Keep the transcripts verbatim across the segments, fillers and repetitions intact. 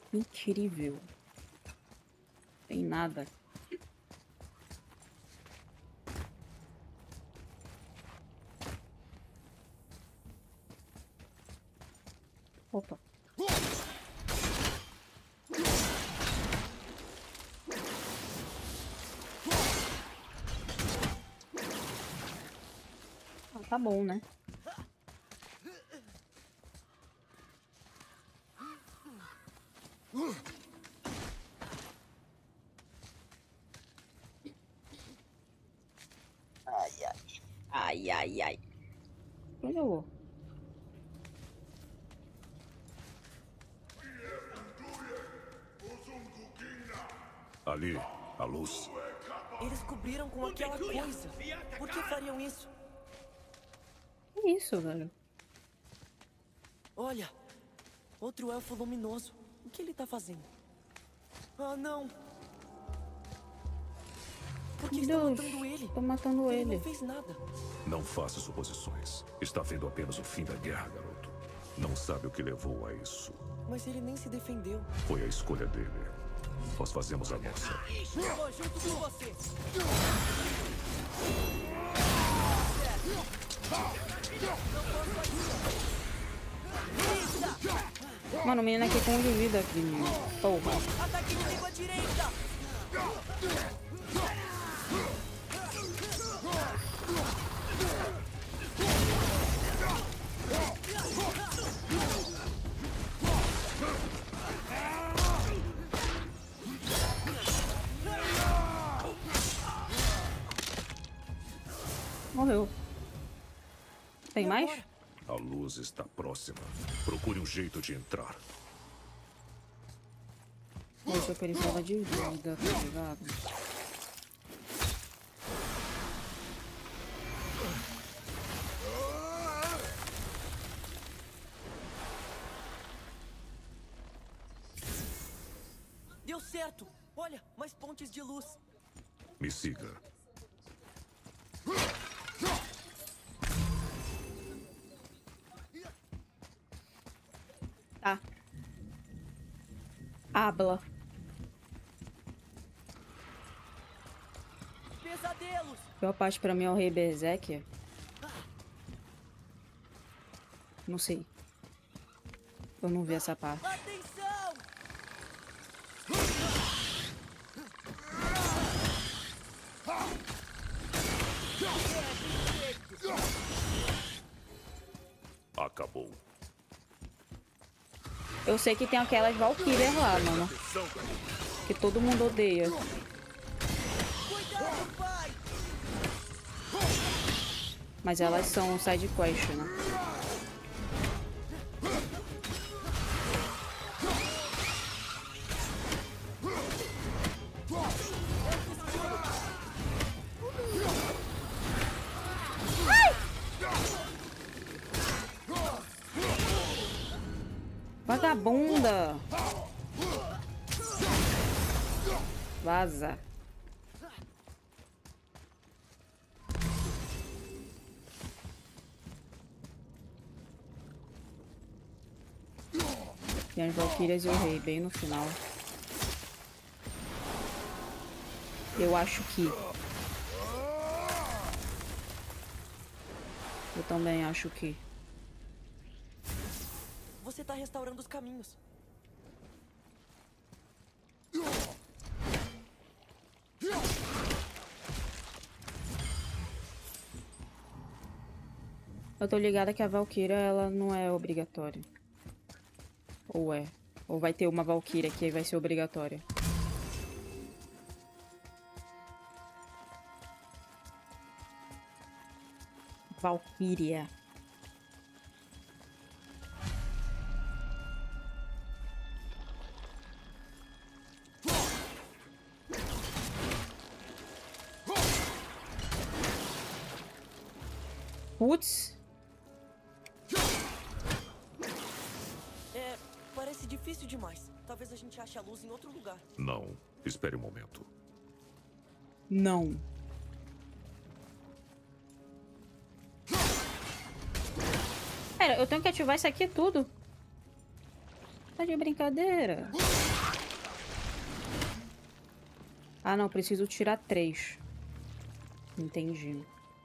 Incrível. Tem nada. Opa. Ah, tá bom, né? Ai, ai. Ai, ai, ai. Onde eu vou? Ali, a luz. Eles cobriram com aquela coisa. Por que fariam isso? Que isso, velho? Olha, outro elfo luminoso. O que ele tá fazendo? Ah, não! Por que estão Deus, matando ele? tô matando Ele ele. não fez nada. Não faça suposições. Está vendo apenas o fim da guerra, garoto. Não sabe o que levou a isso. Mas ele nem se defendeu. Foi a escolha dele. Nós fazemos a nossa. Eu vou junto com você. Mano, o menino aqui com um de vida aqui, menino. Porra. Ataque inimigo à direita! Morreu. Tem mais? A luz está próxima. Procure um jeito de entrar. Poxa, eu precisava de vida, tá ligado? Deu certo! Olha, mais pontes de luz. Me siga. Tá. Habla. Pesadelos! Pior parte pra mim é o Rei Berserker. Não sei. Eu não vi essa parte. Atenção! Acabou. Eu sei que tem aquelas Valkyrias lá, mano. Que todo mundo odeia. Cuidado, pai! Mas elas são side quest, né? Vagabunda! Vaza! Tem as Valkyrias e o rei bem no final. Eu acho que... Eu também acho que... Você tá restaurando os caminhos. Eu tô ligada que a Valkyria, ela não é obrigatória. Ou é? Ou vai ter uma Valkyria que vai ser obrigatória? Valkyria. Putz. É, parece difícil demais. Talvez a gente ache a luz em outro lugar. Não. Espere um momento. Não. Pera, eu tenho que ativar isso aqui tudo? Tá de brincadeira? Ah, não. Preciso tirar três. Entendi.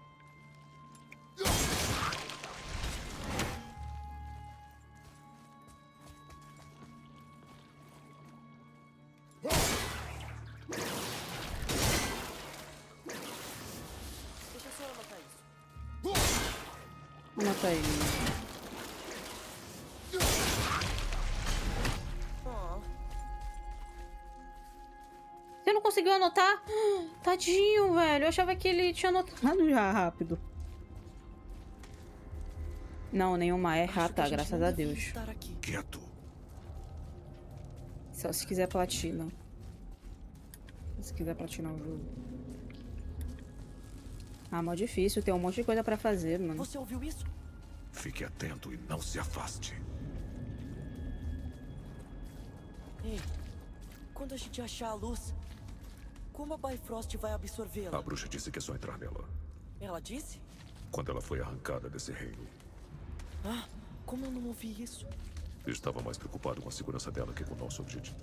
Anota aí. Você não conseguiu anotar? Tadinho, velho. Eu achava que ele tinha anotado já rápido. Não, nenhuma é rata, graças a Deus. Quieto. Só se quiser platina. Se quiser platinar o jogo. Ah, mó difícil. Tem um monte de coisa pra fazer, mano. Você ouviu isso? Fique atento e não se afaste. Ei, quando a gente achar a luz, como a Bifrost vai absorvê-la? A bruxa disse que é só entrar nela. Ela disse? Quando ela foi arrancada desse reino. Ah, como eu não ouvi isso? Estava mais preocupado com a segurança dela que com o nosso objetivo.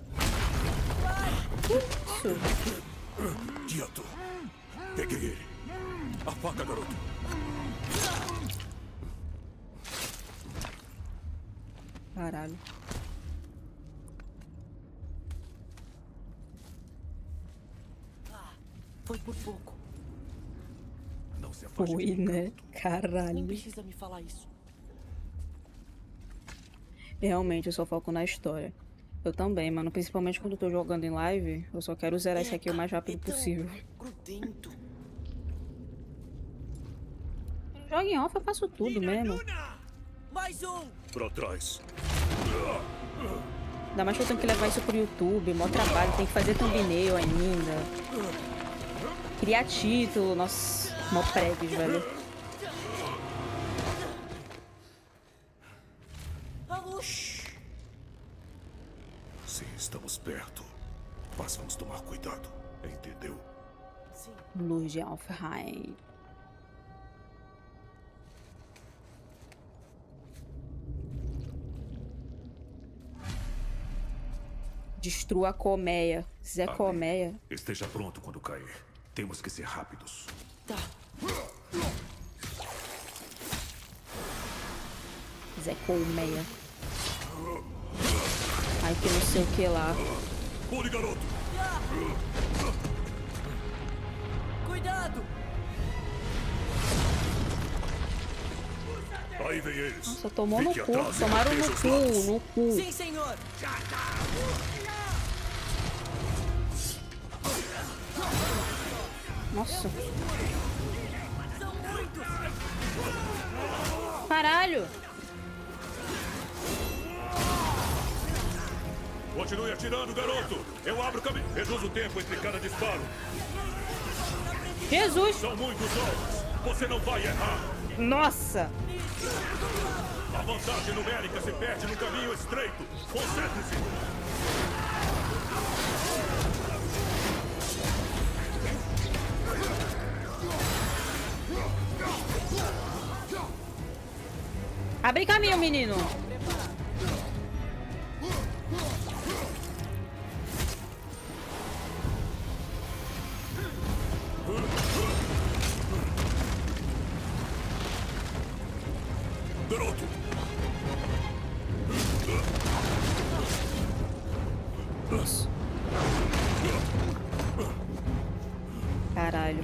Quieto. Peguei ele. A faca, garoto. Caralho. Ah, foi por pouco. Não se afaste. Foi, né? Nem Caralho. precisa me falar isso. Realmente, eu só foco na história. Eu também, mano. Principalmente quando eu tô jogando em live, eu só quero zerar isso aqui o mais rápido Então, possível. grudento. Joga em off, eu faço tudo mesmo. Mais um! Pra trás. Ainda mais que eu tenho que levar isso pro YouTube. Mó trabalho, tem que fazer thumbnail ainda. Criar título, nossa. Mó prédios, velho. A luz! Sim, estamos perto. Mas vamos tomar cuidado. Entendeu? Sim. Luz de Alfheim. Destrua a colmeia. Zé Amém. Colmeia. Esteja pronto quando cair. Temos que ser rápidos. Tá. Zé Colmeia. Ai, que não sei o que lá. Pule, garoto! Cuidado! Aí vem eles. Nossa, tomou no Fique cu. atrás e Tomaram no proteja os cu, lados. no cu. Sim, senhor! Nossa. São muitos! Caralho. Continue atirando, garoto! Eu abro o caminho. Reduz o tempo entre cada disparo. Jesus. São muitos alvos. Você não vai errar. Nossa. A vantagem numérica se perde no caminho estreito. Concentre-se. Abre caminho, menino. Garoto! Nossa. Caralho.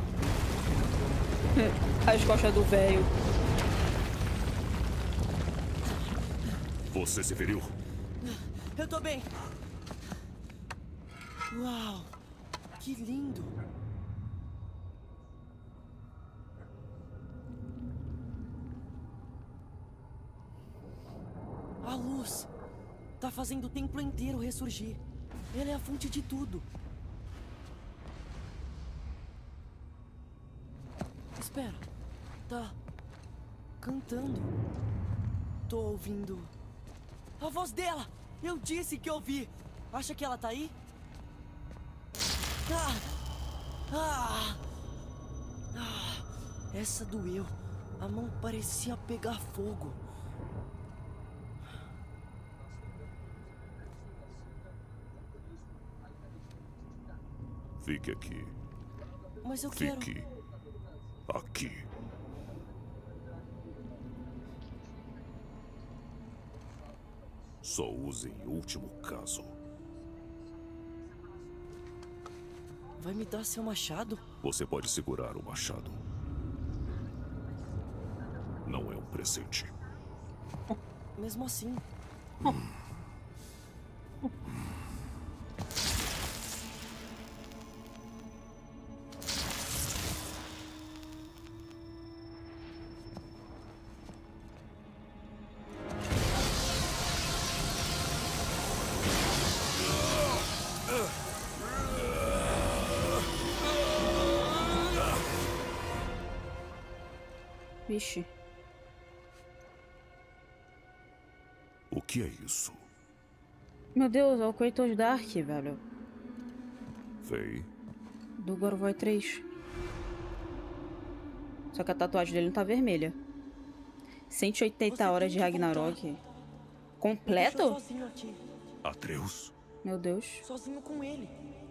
As costas do velho. Você se feriu? Eu tô bem. Uau! Que lindo! A luz tá fazendo o templo inteiro ressurgir. Ela é a fonte de tudo. Espera. Tá cantando. Tô ouvindo a voz dela. Eu disse que ouvi. Acha que ela tá aí? Ah! Ah! Ah! Essa doeu. A mão parecia pegar fogo. Fique aqui. Mas eu quero... Fique aqui. Só use em último caso. Vai me dar seu machado? Você pode segurar o machado. Não é um presente. Mesmo assim. Vixe. O que é isso? Meu Deus, é o Kratos Dark, velho. Fei? Do God of War três. Só que a tatuagem dele não tá vermelha. cento e oitenta horas de Ragnarok. Completo? Sozinho aqui. Atreus? Meu Deus. Sozinho com ele.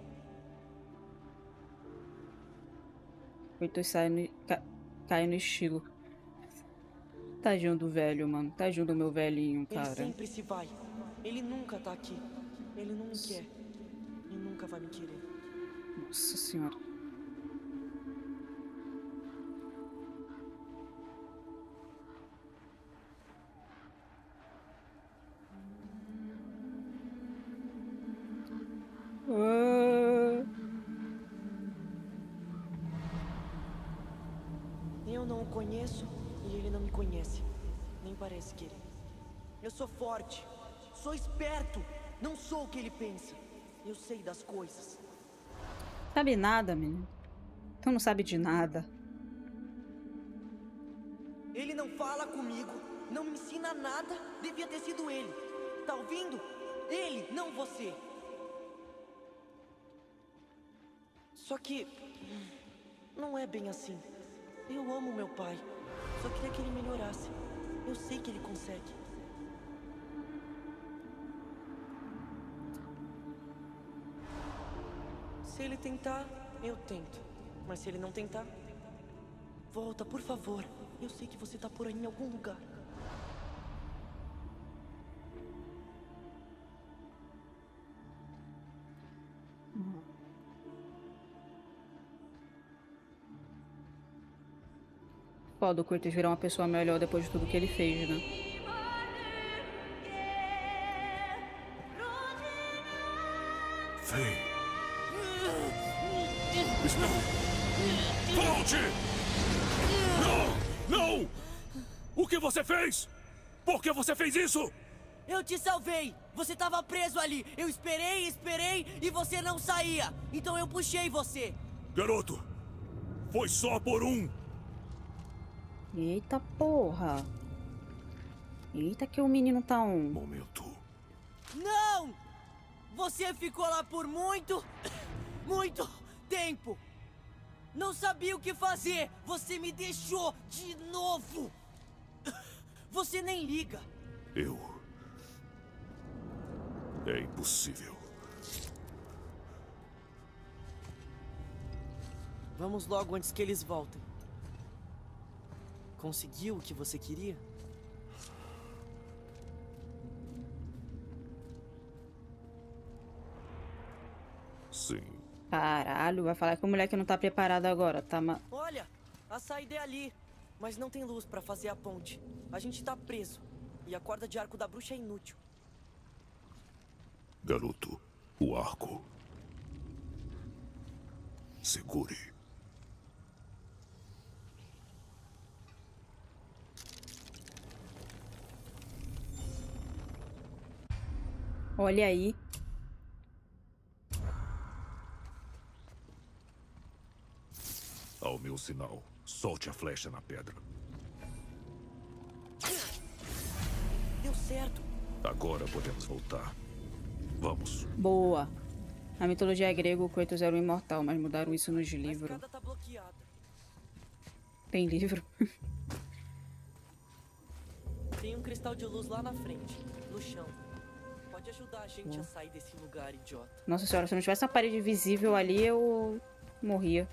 Kratos sai no, ca, cai no estilo. Tadinho do velho, mano. Tadinho do meu velhinho, cara. Ele sempre se vai. Ele nunca tá aqui. Ele não me quer. E nunca vai me querer. Nossa senhora. Ah. Eu não o conheço e ele não me conhece. Nem parece querer. Eu sou forte. Sou esperto. Não sou o que ele pensa. Eu sei das coisas. Sabe nada, menino. Tu não sabe de nada. Ele não fala comigo. Não me ensina nada. Devia ter sido ele. Tá ouvindo? Ele, não você. Só que... não é bem assim. Eu amo meu pai. Só queria que ele melhorasse. Eu sei que ele consegue. Se ele tentar, eu tento. Mas se ele não tentar... volta, por favor. Eu sei que você tá por aí em algum lugar. Foda o Kratos virar uma pessoa melhor depois de tudo que ele fez, né? Fei! Volte! Não! Não! O que você fez? Por que você fez isso? Eu te salvei! Você tava preso ali! Eu esperei, esperei e você não saía! Então eu puxei você! Garoto! Foi só por um! Eita porra! Eita que o menino tá um... Momento. Não! Você ficou lá por muito, muito tempo! Não sabia o que fazer! Você me deixou de novo! Você nem liga! Eu... É impossível. Vamos logo antes que eles voltem. Conseguiu o que você queria? Sim. Caralho, vai falar que o moleque não tá preparado agora, tá? Ma... Olha, a saída é ali, mas não tem luz pra fazer a ponte. A gente tá preso, e a corda de arco da bruxa é inútil. Garoto, o arco. Segure. Olha aí. Ao meu sinal, solte a flecha na pedra. Deu certo. Agora podemos voltar. Vamos. Boa. Na mitologia grega, o Kratos era um imortal, mas mudaram isso nos A livros. escada tá bloqueada. Tem livro? Tem um cristal de luz lá na frente, no chão. Pode pode ajudar a gente a sair desse lugar, idiota. Nossa senhora, se não tivesse uma parede visível ali, eu morria.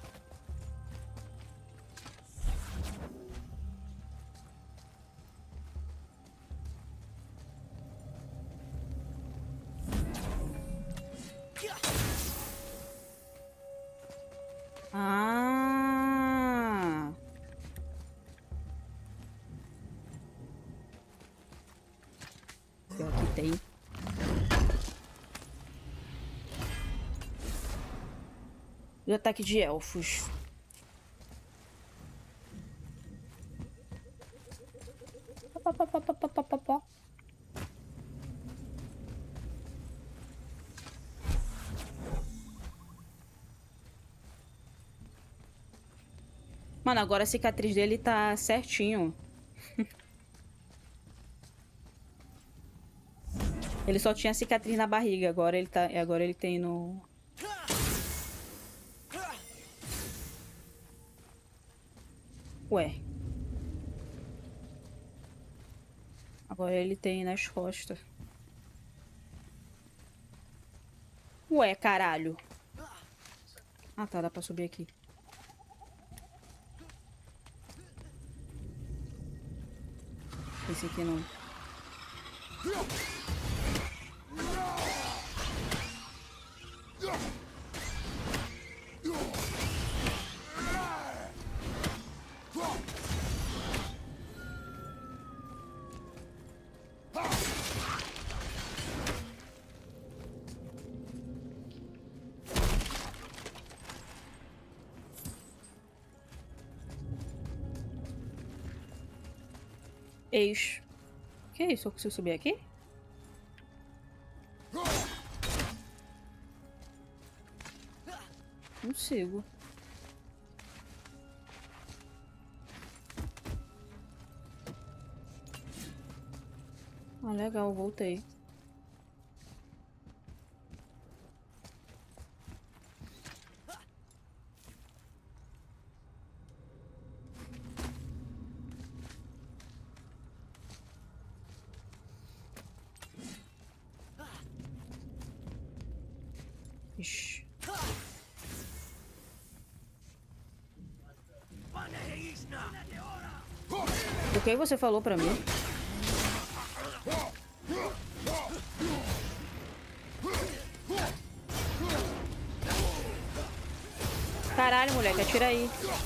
Ah! Aqui tem. O ataque de elfos. Pá, pá, pá, pá, pá, pá, pá, pá. Mano, agora a cicatriz dele tá certinho. Ele só tinha cicatriz na barriga, agora ele tá, agora ele tem no Ué. Agora ele tem nas costas. Ué, caralho. Ah, tá, dá pra subir aqui. Esse aqui não. Eis. Que isso? Eu consigo subir aqui? Consigo. Ah, legal, voltei. Ixi. O que você falou pra mim? Caralho, moleque, atira aí.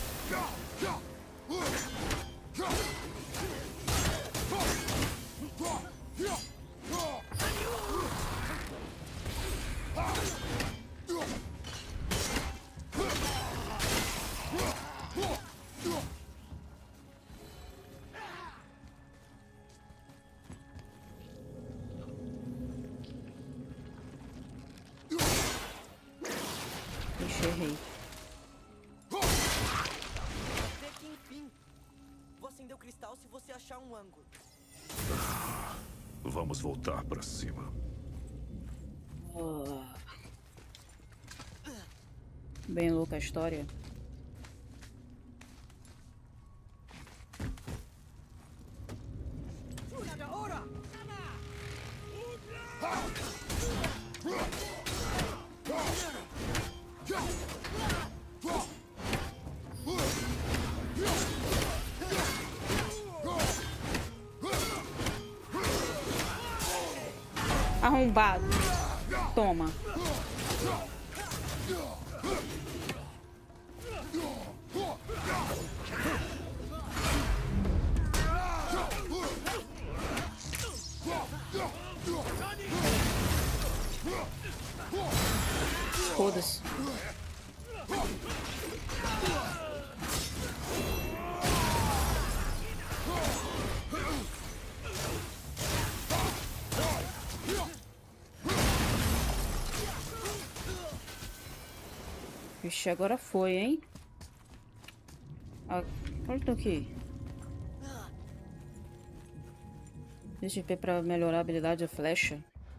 Ixi, errei. Até que enfim. Vou acender o cristal se você achar um ângulo. Vamos voltar pra cima. Oh. Bem louca a história. Arrombado. Toma. Foda-se. Vixe, agora foi, hein? Ah, olha isso aqui. X P pra melhorar a habilidade da flecha.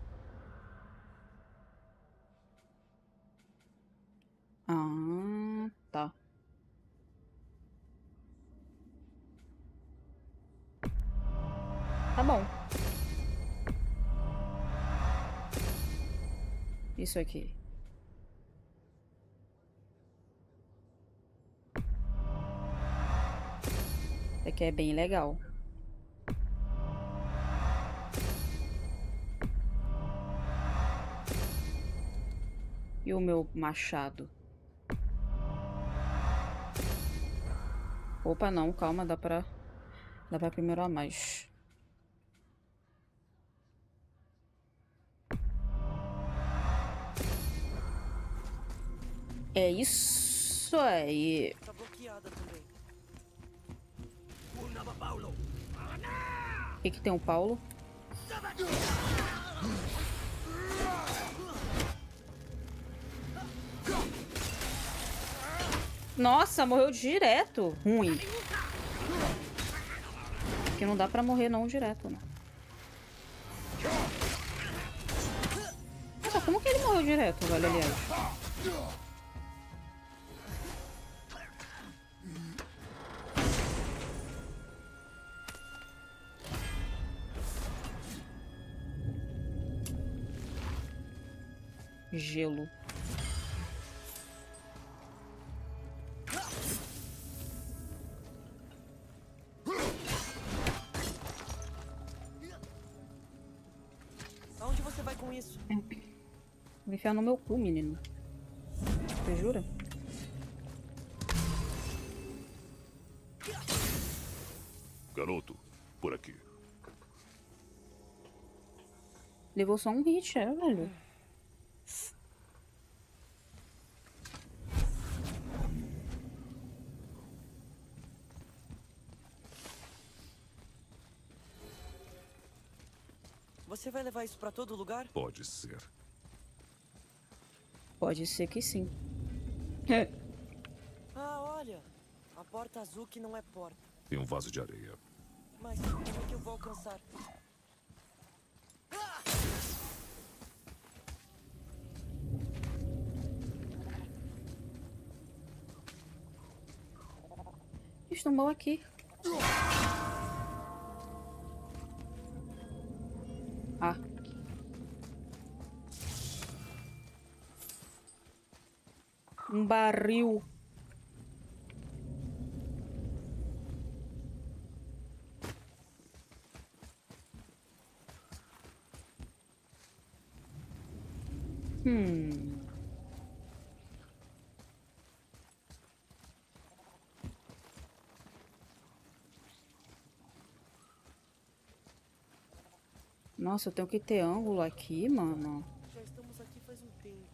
Ah, tá. Tá bom. Isso aqui. Isso aqui é bem legal. E o meu machado? Opa, não, calma, dá pra... Dá pra aprimorar mais. É isso aí. Tá bloqueada também. O que que tem o Paulo? Nossa, morreu direto. Ruim. Porque não dá pra morrer não direto, né? Nossa, como que ele morreu direto, velho, aliás? Gelo. Aonde você vai com isso? Vou enfiar no meu cu, menino. Você jura? Garoto, por aqui. Levou só um hit, é, velho. Você vai levar isso pra todo lugar? Pode ser. Pode ser que sim. Ah, olha. A porta azul que não é porta. E um vaso de areia. Mas como é que eu vou alcançar? Estou aqui. Ah. Um barril. Hum. Nossa, eu tenho que ter ângulo aqui, mano. Já estamos aqui faz um tempo.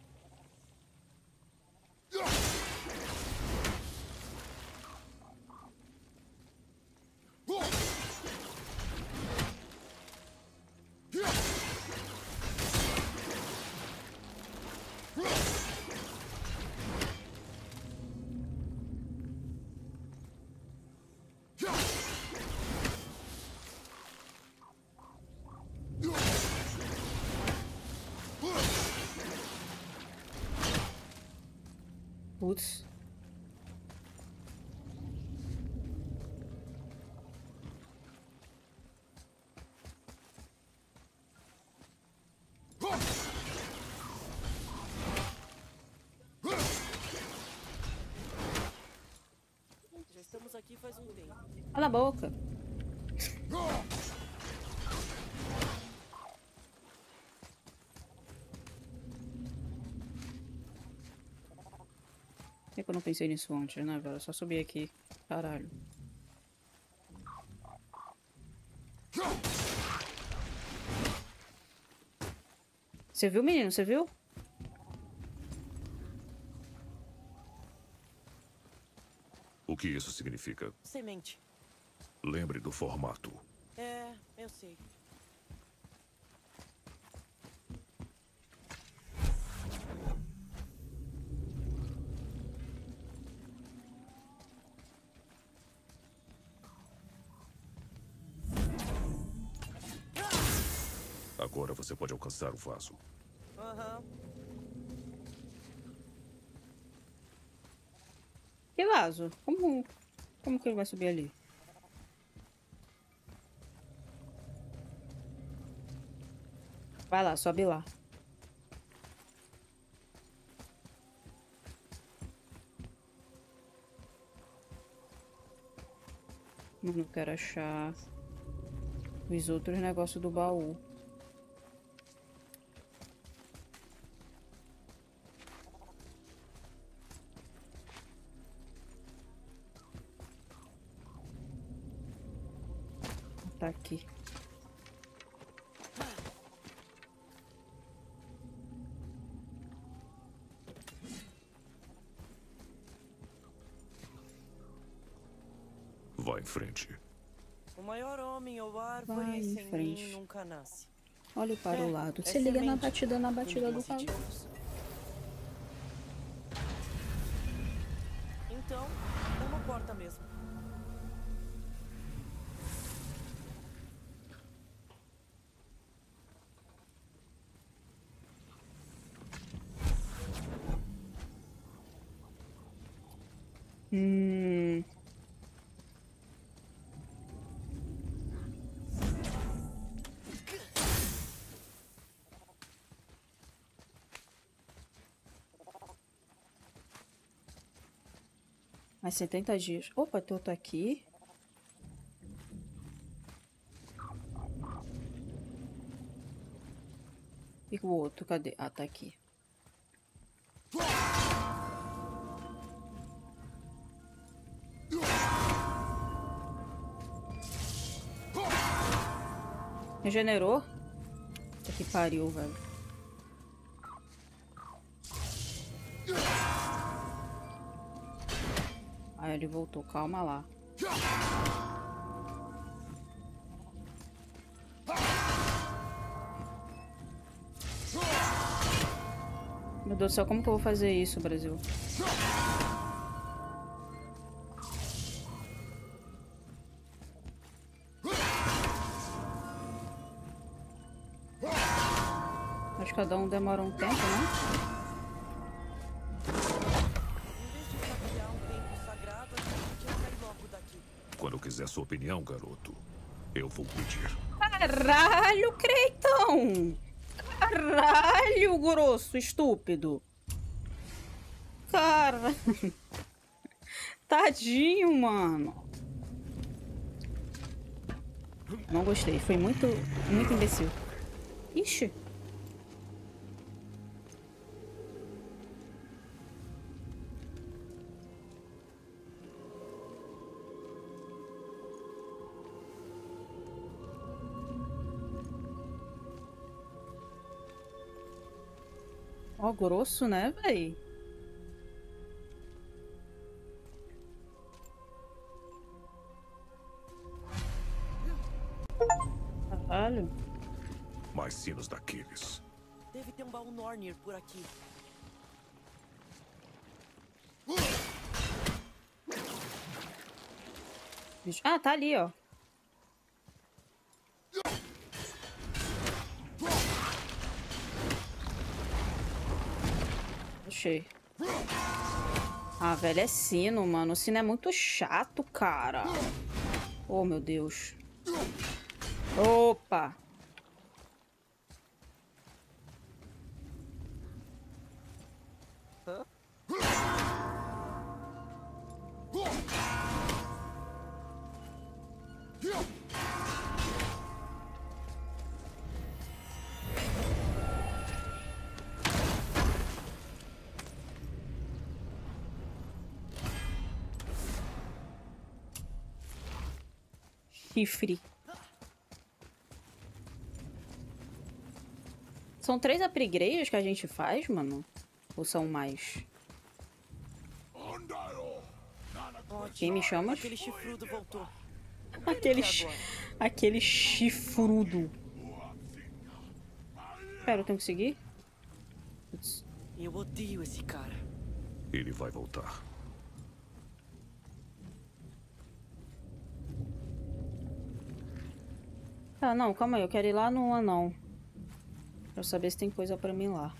Putz. Já estamos aqui faz um tempo. Cala a boca. Por que eu não pensei nisso antes, né, velho? Eu só subi aqui. Caralho. Você viu, menino? Você viu? O que isso significa? Semente. Lembre do formato. É, eu sei. Agora você pode alcançar o vaso. Aham. Que vaso? Como, como que ele vai subir ali? Vai lá, sobe lá. Mas não quero achar os outros negócios do baú. Tá aqui. Vá em frente. O maior homem ou Vai árvore em sem frente. mim nunca nasce. Olhe para É, o lado. é Se liga na semente. batida, na batida do Ninguém carro. decidimos. Então, uma porta mesmo. Hum. Mais setenta dias. Opa, tô, tô aqui. E o outro, cadê? Ah, tá aqui. Regenerou? Puta que pariu, velho. Aí ele voltou, calma lá. Meu Deus do céu, como que eu vou fazer isso, Brasil? Acho que cada um demora um tempo, né? Quando quiser sua opinião, garoto, eu vou pedir. Caralho, Creitão! Caralho, grosso, estúpido! Cara... Tadinho, mano! Não gostei, foi muito, muito imbecil. Ixi! Ó, grosso, né, véi? Caralho. Mais sinos daqueles. Deve ter um baú Nornir por aqui. Ah, tá ali, ó. Achei. Ah, velho, é sino, mano. O sino é muito chato, cara. Oh, meu Deus. Opa! Hã? Chifre. São três upgrades que a gente faz, mano? Ou são mais? Quem me chama? Aquele chifrudo voltou. Aquele, chi aquele chifrudo. Pera, eu tenho que seguir? Putz. Eu odeio esse cara. Ele vai voltar. Tá, não, calma aí. Eu quero ir lá no anão. Pra saber se tem coisa pra mim lá.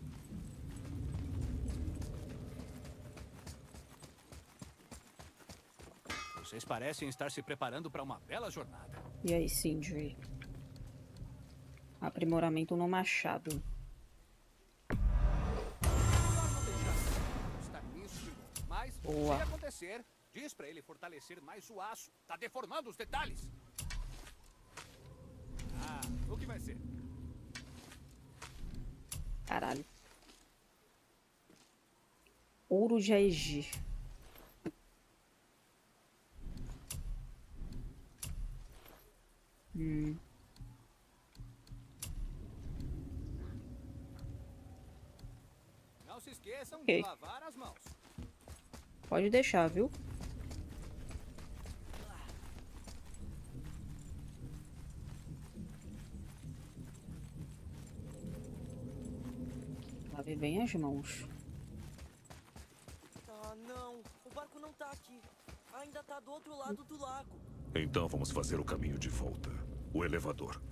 Vocês parecem estar se preparando para uma bela jornada. E aí, Sindri? Aprimoramento no machado. Está nisso, mas Boa. se acontecer, Diz pra ele fortalecer mais o aço. Tá deformando os detalhes. Ah, o que vai ser? Caralho. Ouro de Aegir. Hum. Não se esqueçam Ok. de lavar as mãos. Pode deixar, viu? Lave bem as mãos. Ah, não. O barco não tá aqui. Ainda tá do outro lado do lago. Então vamos fazer o caminho de volta. O elevador.